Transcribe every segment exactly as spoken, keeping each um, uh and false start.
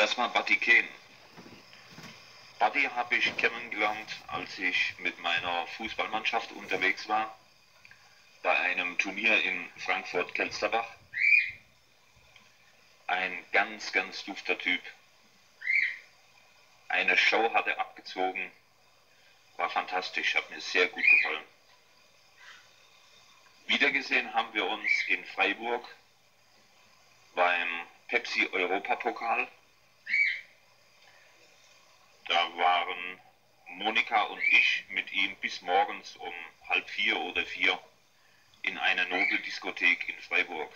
Erstmal Buddy kennen. Buddy habe ich kennengelernt, als ich mit meiner Fußballmannschaft unterwegs war, bei einem Turnier in Frankfurt-Kelsterbach. Ein ganz, ganz dufter Typ. Eine Show hat er abgezogen, war fantastisch, hat mir sehr gut gefallen. Wiedergesehen haben wir uns in Freiburg beim Pepsi-Europapokal. Da waren Monika und ich mit ihm bis morgens um halb vier oder vier in einer Nobeldiskothek in Freiburg.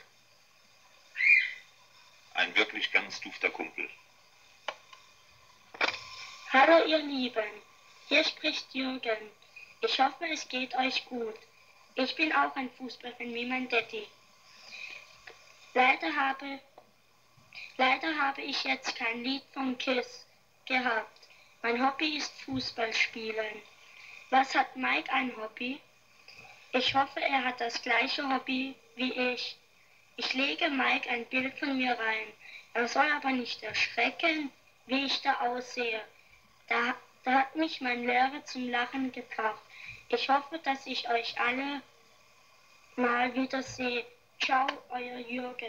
Ein wirklich ganz dufter Kumpel. Hallo ihr Lieben, hier spricht Jürgen. Ich hoffe, es geht euch gut. Ich bin auch ein Fußballfan wie mein Daddy. Leider habe, leider habe ich jetzt kein Lied von Kiss gehabt. Mein Hobby ist Fußballspielen. Was hat Mike ein Hobby? Ich hoffe, er hat das gleiche Hobby wie ich. Ich lege Mike ein Bild von mir rein. Er soll aber nicht erschrecken, wie ich da aussehe. Da, da hat mich mein Lehrer zum Lachen gebracht. Ich hoffe, dass ich euch alle mal wieder sehe. Ciao, euer Jürgen.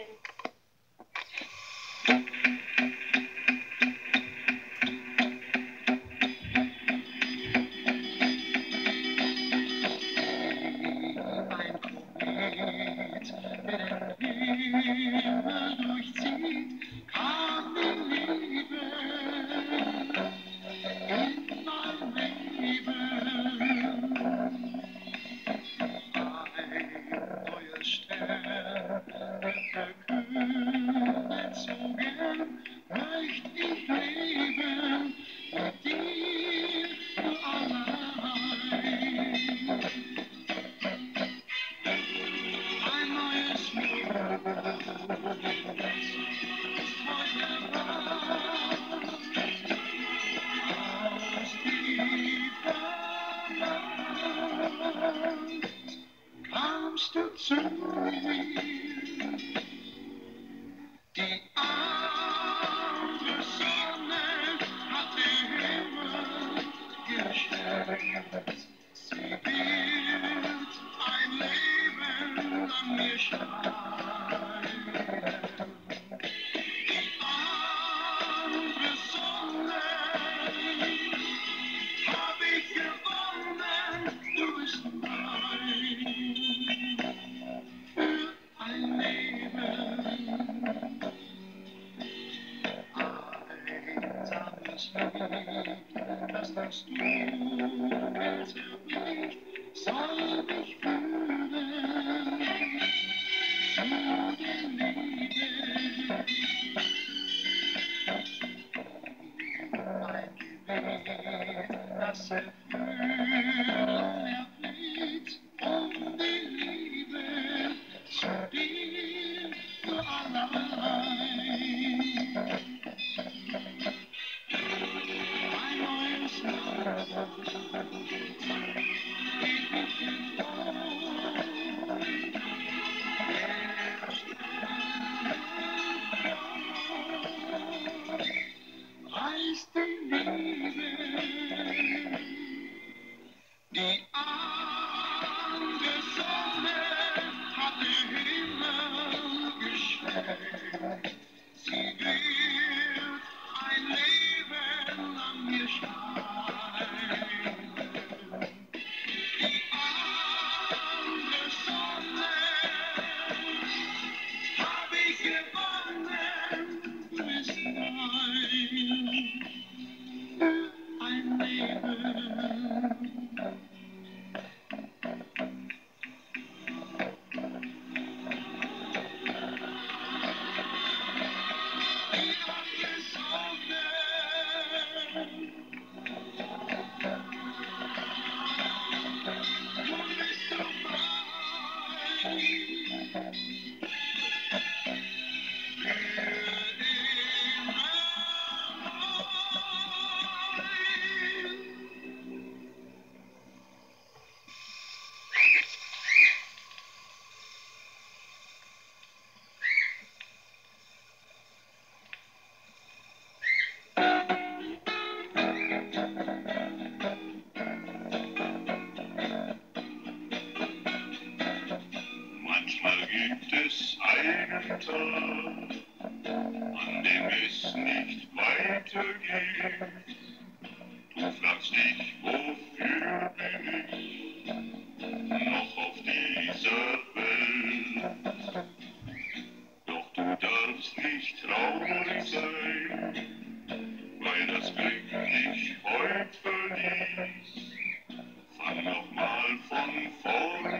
gibt es einen Tag, an dem es nicht weitergeht. Du fragst dich, wofür bin ich noch auf dieser Welt? Doch du darfst nicht traurig sein, weil das Glück dich heut verließ. Fang nochmal von vorne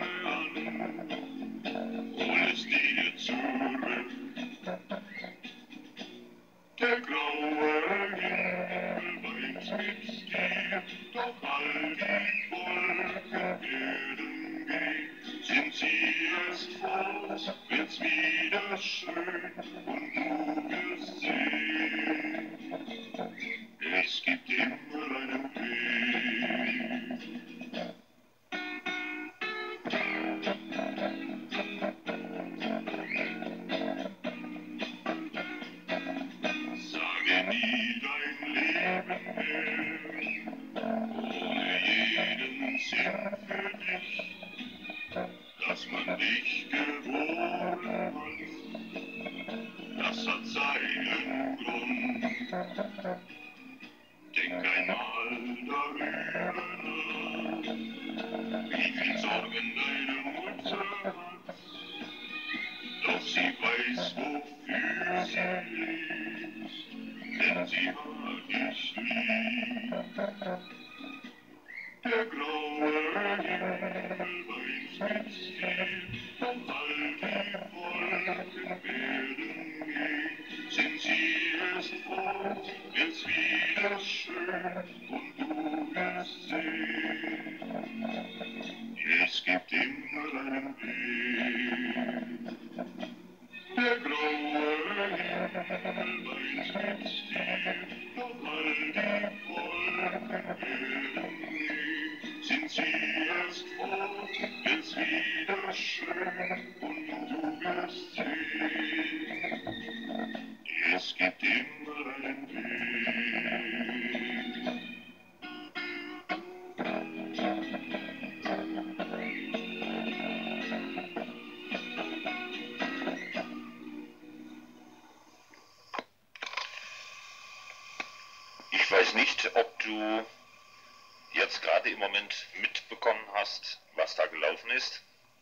an, hol es dir zurück. Der graue Himmel weint mit dir, doch all die Wolken werden gehen. Sind sie erst fort, wird's wieder schön und du wirst sehen, es gibt immer einen Weg. Sage nie dein Leben mehr, ohne jeden Sinn für dich, dass man dich geboren hat, das hat seinen Grund. Denk einmal darüber nach, wie viel Sorgen deine Mutter hat, doch sie weiß, wofür sie lebt, denn sie hat dich lieb. Der graue Himmel weint mit dir, doch all die Wolken werden gehen. Sind sie erst fort, wird's wieder schön und du wirst sehen, es gibt immer einen Weg. Der graue Himmel weint mit dir, doch all die Wolken werden gehen. Sind sie erst fort, wird's wieder schön und du wirst sehen, es gibt immer einen Weg. Ich weiß nicht, ob du jetzt gerade im Moment mitbekommen hast, was da gelaufen ist.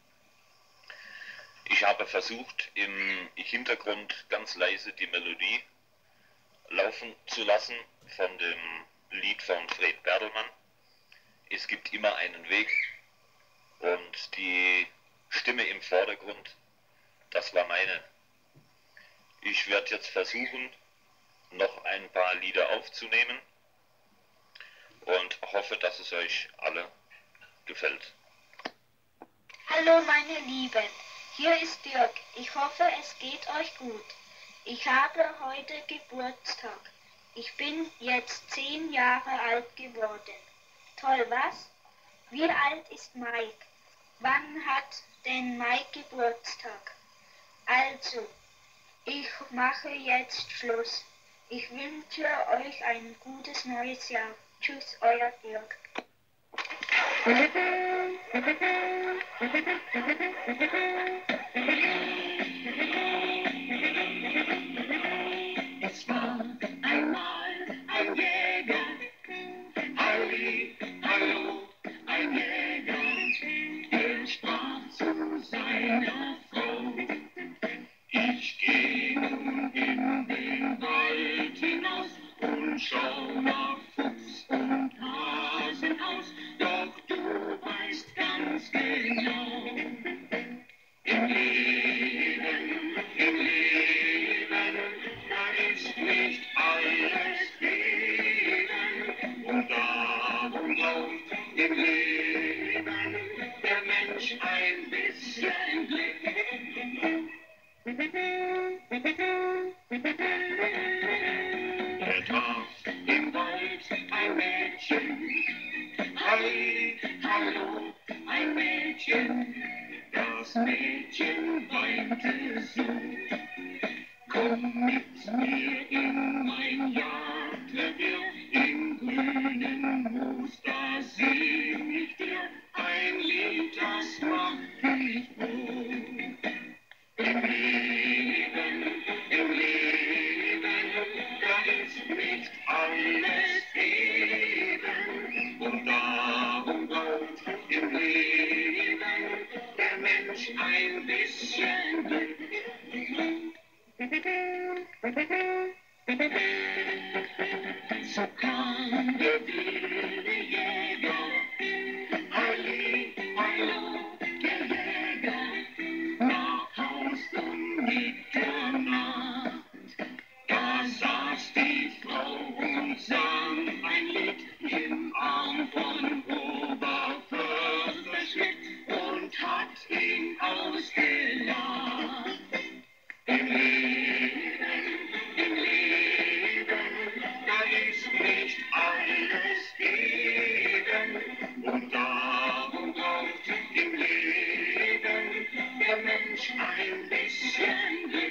Ich habe versucht, im Hintergrund ganz leise die Melodie laufen zu lassen von dem Lied von Fred Bertelmann. Es gibt immer einen Weg, und die Stimme im Vordergrund, das war meine. Ich werde jetzt versuchen, noch ein paar Lieder aufzunehmen und hoffe, dass es euch alle gefällt. Hallo meine Lieben, hier ist Dirk. Ich hoffe, es geht euch gut. Ich habe heute Geburtstag. Ich bin jetzt zehn Jahre alt geworden. Toll, was? Wie alt ist Mike? Wann hat denn Mike Geburtstag? Also, ich mache jetzt Schluss. Ich wünsche euch ein gutes neues Jahr. Tschüss, euer Dirk. Es war einmal ein Jäger, Halli, hallo, ein Jäger, der sprach zu seiner Frau: Ich geh nun in den Wald hinaus und schau nach Fuchs und Hasen aus, doch du weißt ganz genau, im Leben, im Leben, da ist nicht alles Frieden, und darum braucht im Leben der Mensch ein bisschen Glück. Er traf im Wald ein Mädchen, Halli, hallo, ein Mädchen. Das Mädchen weinte so: Komm mit mir in mein Jagdrevier, im grünen Moos, da sing ich dir ein Lied, das macht mich froh. ein bisschen Glück. So kam der wilde Jäger, Halli, hallo, der Jäger, nach Haus um Mitternacht. Da saß die Frau und sang ein Lied im Arm von Oberförster und hat ihn ausgelacht. Im Leben, im Leben, da ist nicht alles eben. Und darum braucht im Leben der Mensch ein bisschen Glück.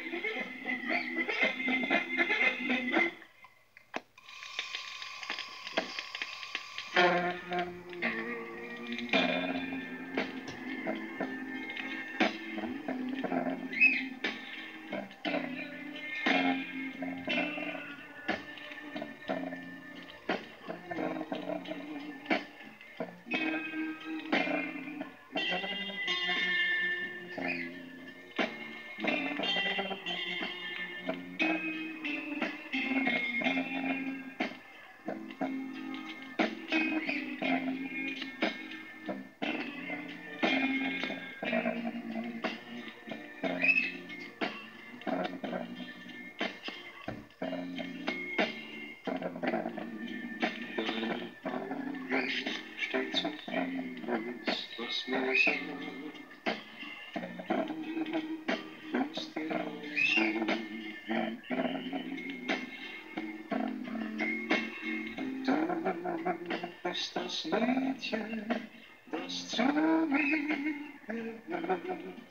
Das Mädchen, das zu mir gehört.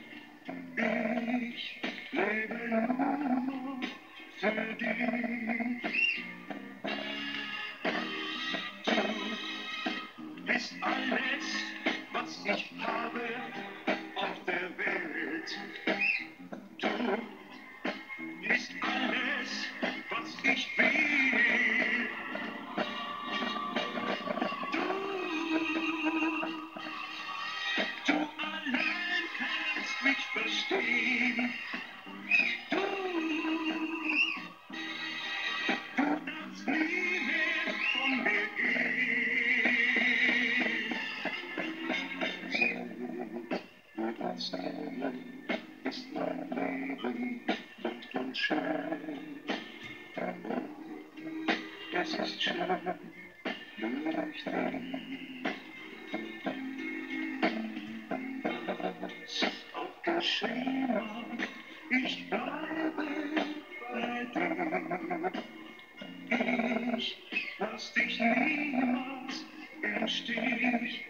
Ich lebe nur für dich. Du bist alles, was ich habe auf der Welt. Du bist alles, was ich will. Du allein kannst mich verstehen. Du, du darfst nie mehr von mir gehen. Nur das Leben ist mein Leben bunt und schön. Es ist schön, nur ich auf der Schema, ich bleibe bei dir. Ich lass dich niemals im Stich.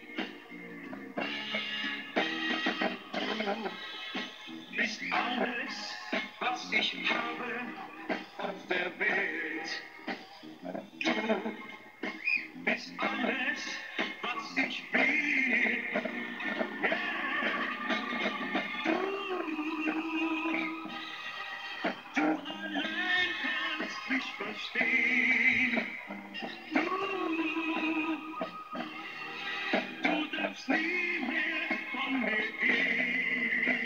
Du bist alles, was ich habe auf der Welt. Du bist alles, was ich will. Du allein kannst mich verstehen. Du, du darfst nie mehr von mir gehen.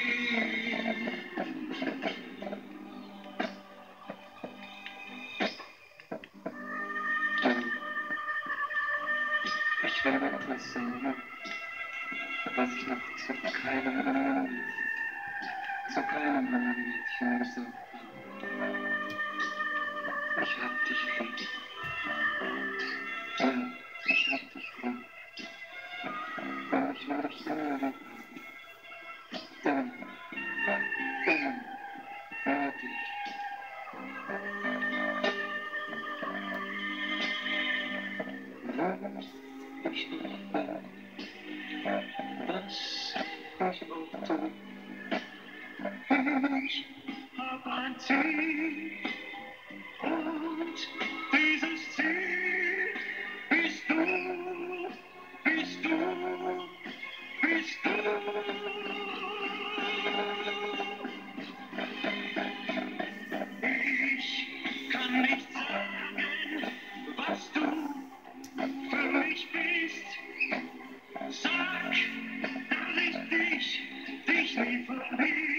Ich will etwas sagen, was ich noch zu keinem, zu keinem anderen Mädchen gesagt habe. Ich hab dich lieb. Ja, ich hab dich lieb. Und ich will dich immer lieb. Dann, dann, hör dich. Wenn ich nicht bin, was ich auch tue. Ich hab ein Ziel und dieses Ziel bist du, bist du, bist du. Ich kann nicht sagen, was du für mich bist. Sag, dass ich dich, dich nicht Melodie.